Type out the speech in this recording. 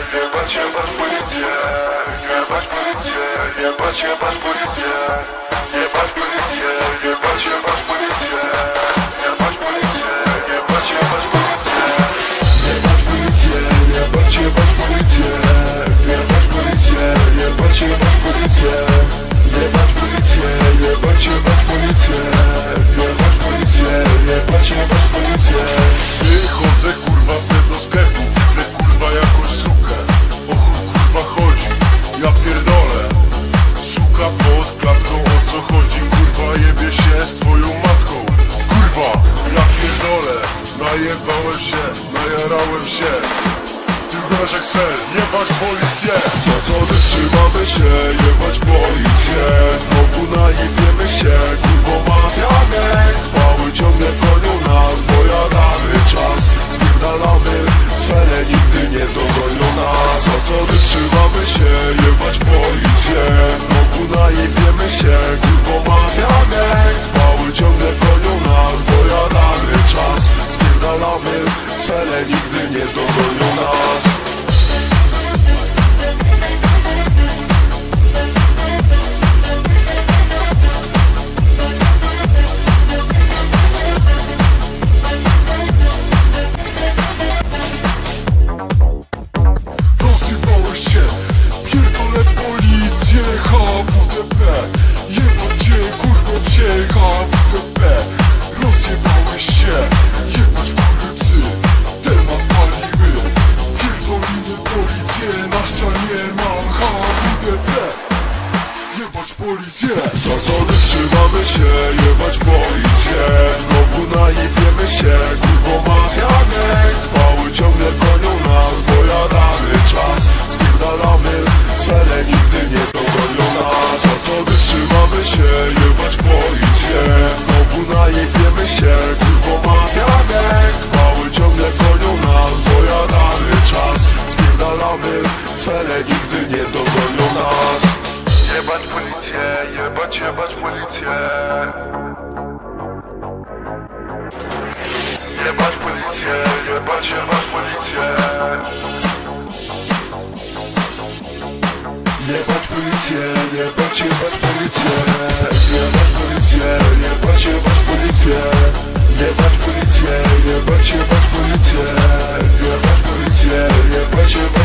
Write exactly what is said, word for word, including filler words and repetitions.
jebać, jebać policję, jebać policję, jebać, jebać policję, jebać policję, jebać, jebać policję, jebać policję, jebać, jebać policję, jebać policję, jebać, jebać policję, jebać policję, jebać, jebać policję, jebać policję, jebać, jebać policję, jebać policję, jebać, jebać policję. Wychodzę kurwa se do sklepu, widzę kurwa jakąś sukę. O chuj kurwa chodzi, ja pierdolę. Suka pod klatką, o co chodzi kurwa, jebie się z twoją matką. Kurwa, ja pierdolę, najebałem się, najarałem się. Ty wyglądasz jak sfer, jebać policję. Zasady trzymamy się, jebać policję. Znowu najebiemy się, kurwo mafia gang. Pały ciągle gonią nas, bojadamy czas. Spierdalamy, sferę nigdy nie dogonią nas. Zasady trzymamy się, jebać policję. Znowu najebiemy się, kurwo mafia gang. Pały ciągle gonią nas, bojadamy czas. Spierdalamy, sferę nigdy nie dogonią nas. Zasady trzymamy się, jebać policję. Znowu najebiemy się, kurwo mafia gang. Pały ciągle gonią nas, bojadamy czas. Spierdalamy, sferę nigdy nie dogonią nas. Zasady trzymamy się, jebać policję. Znowu najebiemy się, kurwo mafia gang. Pały ciągle gonią nas, bojadamy czas. Spierdalamy, sferę nigdy nie dogonią nas. Jebać policję, jebać, jebać policję. Jebać policję, jebać, jebać policję. Jebać policję, jebać, jebać policję. Jebać policję, jebać, jebać policję. Jebać policję, jebać, jebać policję. Jebać policję, jebać, jebać